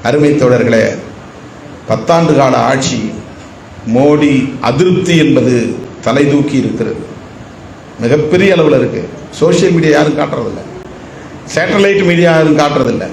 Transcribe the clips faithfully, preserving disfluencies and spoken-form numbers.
அருமை தோழர்களே, பத்தாண்டு கால ஆட்சி மோடி அதிருப்தி என்பது தலை தூக்கி இருக்கிறது. மிகப்பெரிய அளவில் இருக்கு. சோசியல் மீடியா யாரும் காட்டுறதில்லை, சேட்டலைட் மீடியா யாரும் காட்டுறதில்லை.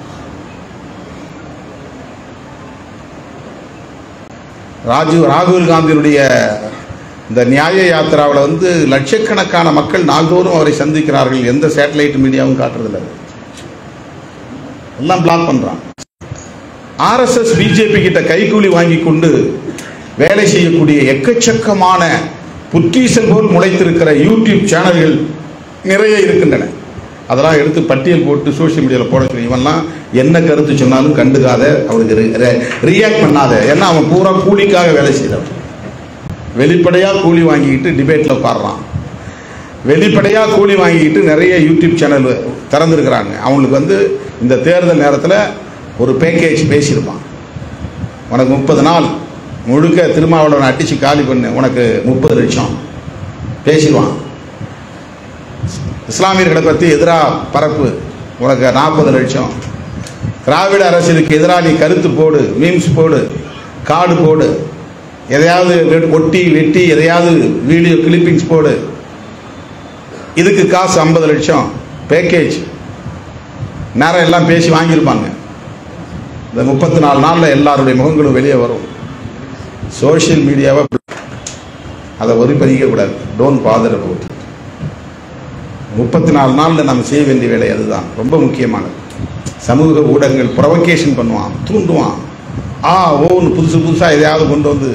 ராஜீவ் ராகுல் காந்தியுடைய இந்த நியாய யாத்திராவில் வந்து லட்சக்கணக்கான மக்கள் நாள்தோறும் அவரை சந்திக்கிறார்கள். எந்த சேட்டலைட் மீடியாவும் காட்டுறதில்லை, எல்லாம் பிளாக் பண்றான். ஆர்எஸ்எஸ் பிஜேபி கிட்ட கைகூலி வாங்கி கொண்டு வேலை செய்யக்கூடிய எக்கச்சக்கமான புற்றீசல் போல் முளைத்திருக்கிற யூடியூப் சேனல்கள் நிறைய இருக்கின்றன. அதெல்லாம் எடுத்து பட்டியல் போட்டு சோசியல் மீடியாவில் போட சொல்லி, இவன்லாம் என்ன கருத்து சொன்னாலும் கண்டுக்காத, அவனுக்கு ரியாக்ட் பண்ணாத. ஏன்னா அவன் பூரா கூலிக்காக வேலை செய்தவன். வெளிப்படையாக கூலி வாங்கிக்கிட்டு டிபேட்டில் உட்காடுறான். வெளிப்படையாக கூலி வாங்கிக்கிட்டு நிறைய யூடியூப் சேனல் திறந்துருக்கிறாங்க. அவங்களுக்கு வந்து இந்த தேர்தல் நேரத்தில் ஒரு பேக்கேஜ் பேசியிருப்பான். உனக்கு முப்பது நாள் முழுக்க திருமாவளவனை அடித்து காலி பண்ணு, உனக்கு முப்பது லட்சம் பேசிடுவான். இஸ்லாமியர்களை பற்றி எதிராக பரப்பு, உனக்கு நாற்பது லட்சம். திராவிட அரசுக்கு எதிராக நீ கருத்து போடு, மீம்ஸ் போடு, கார்டு போடு, எதையாவது ஒட்டி வெட்டி எதையாவது வீடியோ கிளிப்பிங்ஸ் போடு, இதுக்கு காசு ஐம்பது லட்சம் பேக்கேஜ். நேரம் எல்லாம் பேசி வாங்கியிருப்பாங்க. இந்த முப்பத்தி நாலு நாளில் எல்லாருடைய முகங்களும் வெளியே வரும். சோசியல் மீடியாவை அதை ஒதுப்பதிக்கக்கூடாது. Don't bother about it. முப்பத்தி நாலு நாளில் நம்ம செய்ய வேண்டிய வேலை அதுதான் ரொம்ப முக்கியமானது. சமூக ஊடகங்கள் ப்ரொவகேஷன் பண்ணுவான், தூண்டுவான். ஆ ஓன்னு புதுசு புதுசாக எதையாவது கொண்டு வந்து.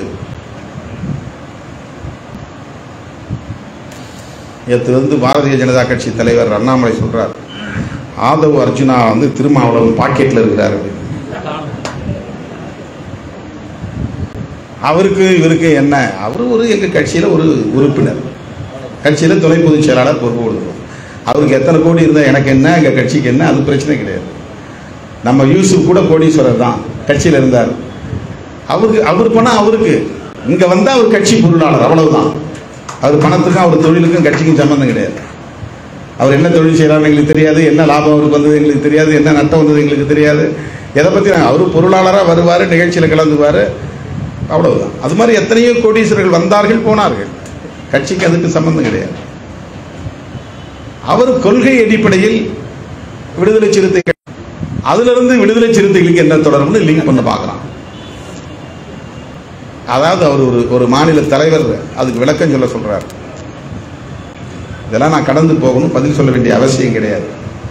நேற்று வந்து பாரதிய ஜனதா கட்சி தலைவர் அண்ணாமலை சொல்றார், ஆதவ் அர்ஜுனா வந்து திருமாவளவன் பாக்கெட்டில் இருக்கிறார் அப்படின்னு. அவருக்கு இவருக்கு என்ன? அவரு ஒரு எங்கள் கட்சியில் ஒரு உறுப்பினர், கட்சியில் துணை பொதுச் செயலாளர் பொறுப்பு கொடுக்குறோம். அவருக்கு எத்தனை கோடி இருந்தால் எனக்கு என்ன, எங்கள் கட்சிக்கு என்ன, அது பிரச்சனை கிடையாது. நம்ம யூசுப் கூட கோடீஸ்வரர் தான், கட்சியில் இருந்தார். அவருக்கு அவர் பணம் அவருக்கு, இங்கே வந்தால் அவர் கட்சி பொருளாளர், அவ்வளவுதான். அவர் பணத்துக்கும் அவர் தொழிலுக்கும் கட்சிக்கும் சம்பந்தம் கிடையாது. அவர் என்ன தொழில் செய்கிறாருன்னு எங்களுக்கு தெரியாது, என்ன லாபம் அவருக்கு வந்தது எங்களுக்கு தெரியாது, என்ன நட்டம் வந்தது எங்களுக்கு தெரியாது. எதை பற்றி அவர் பொருளாளராக வருவார், நிகழ்ச்சியில் கலந்துவார், அவ்வளவுதான். அது மாதிரி எத்தனையோ கோடீஸ்வரர்கள் வந்தார்கள் போனார்கள், கட்சிக்கு அதுக்கு சம்பந்தம் கிடையாது. அவர் கொள்கை அடிப்படையில் விடுதலை சிறுத்தைகள், அதிலிருந்து விடுதலை சிறுத்தைகளுக்கு என்ன தொடர்புன்னு லிங்க் பண்ண பார்க்கலாம். அதாவது அவர் ஒரு ஒரு மாநில தலைவர், அதுக்கு விளக்கம் சொல்ல சொல்றார். இதெல்லாம் நான் கடந்து போகணும், பதில் சொல்ல வேண்டிய அவசியம் கிடையாது.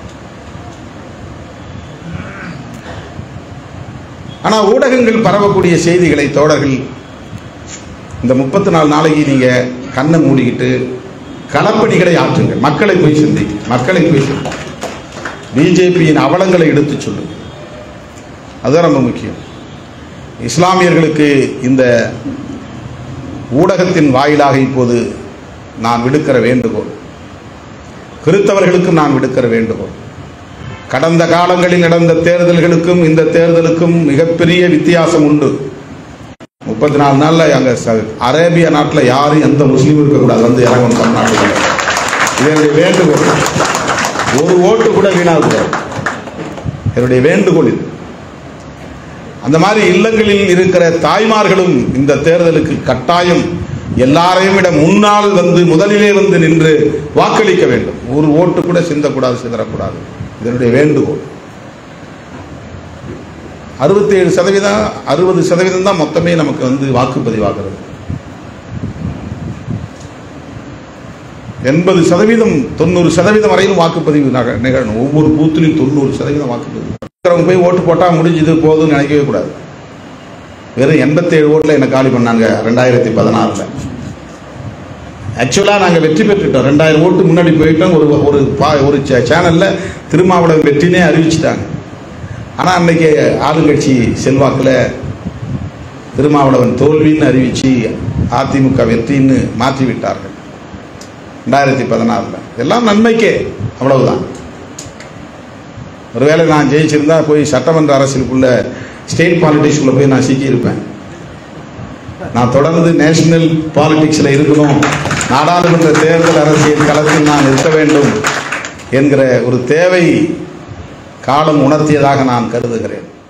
ஆனால் ஊடகங்கள் பரவக்கூடிய செய்திகளை தோழர்கள் இந்த முப்பத்தி நாலு நாளைக்கு நீங்க கண்ணை மூடிக்கிட்டு களப்பணிகளை ஆற்றுங்கள். மக்களை போய் சிந்தி, மக்களை போய் சிந்தி, பிஜேபியின் அவலங்களை எடுத்து சொல்லுங்க. அதுதான் ரொம்ப முக்கியம். இஸ்லாமியர்களுக்கு இந்த ஊடகத்தின் வாயிலாக இப்போது நான் விடுக்கிற வேண்டுகோள், கிறித்தவர்களுக்கும் நான் விடுக்கிற வேண்டுகோள், கடந்த காலங்களில் நடந்த தேர்தல்களுக்கும் இந்த தேர்தலுக்கும் மிகப்பெரிய வித்தியாசம் உண்டு. முப்பத்தி நாலு நாள்ல அங்க அரேபியா நாட்டில் யாரும் எந்த முஸ்லீமும் இருக்கக்கூடாது, வந்து இறங்கணும் தமிழ்நாட்டில். இதனுடைய வேண்டுகோள். ஒரு ஓட்டு கூட வீணாகக்கூடாது, என்னுடைய வேண்டுகோள் இது. அந்த மாதிரி இல்லங்களில் இருக்கிற தாய்மார்களும் இந்த தேர்தலுக்கு கட்டாயம் எல்லாரையும் விட முன்னால் வந்து முதலிலே வந்து நின்று வாக்களிக்க வேண்டும். ஒரு ஓட்டு கூட சிந்தக்கூடாது, சிதறக்கூடாது. இதனுடைய வேண்டுகோள். அறுபத்தி ஏழு சதவீதம் அறுபது சதவீதம் தான் மொத்தமே நமக்கு வந்து வாக்குப்பதிவாகிறது. எண்பது சதவீதம் தொண்ணூறு சதவீதம் வரையிலும் வாக்குப்பதிவு நிகழணும். ஒவ்வொரு பூத்திலையும் தொண்ணூறு சதவீதம் வாக்குப்பதிவு. போய் ஓட்டு போட்டால் முடிஞ்சது போதும்னு நினைக்கவே கூடாது. வெறும் எண்பத்தி ஏழு ஓட்டில் என்ன காலி பண்ணாங்க ரெண்டாயிரத்தி பதினாறுல. ஆக்சுவலாக நாங்கள் வெற்றி பெற்றுட்டோம். ரெண்டாயிரம் ஓட்டு முன்னாடி போயிட்டோம். ஒரு ஒரு பா ஒரு சேனலில் திருமாவளவன் வெற்றினே அறிவிச்சிட்டாங்க. ஆனால் அன்னைக்கு ஆளுங்கட்சி செல்வாக்கில் திருமாவளவன் தோல்வின்னு அறிவித்து அதிமுக வெற்றின்னு மாற்றி விட்டார்கள் ரெண்டாயிரத்தி பதினாறில். எல்லாம் நன்மைக்கே, அவ்வளவுதான். ஒருவேளை நான் ஜெயிச்சிருந்தா போய் சட்டமன்ற அரசியலுக்குள்ள ஸ்டேட் பாலிடிக்ஸ்குள்ள போய் நான் சிக்கியிருப்பேன். நான் தொடர்ந்து நேஷனல் பாலிடிக்ஸில் இருக்கணும், நாடாளுமன்ற தேர்தல் அரசியல் களத்தில் நான் இருக்க வேண்டும் என்கிற ஒரு தேவை காலம் உணர்த்தியதாக நான் கருதுகிறேன்.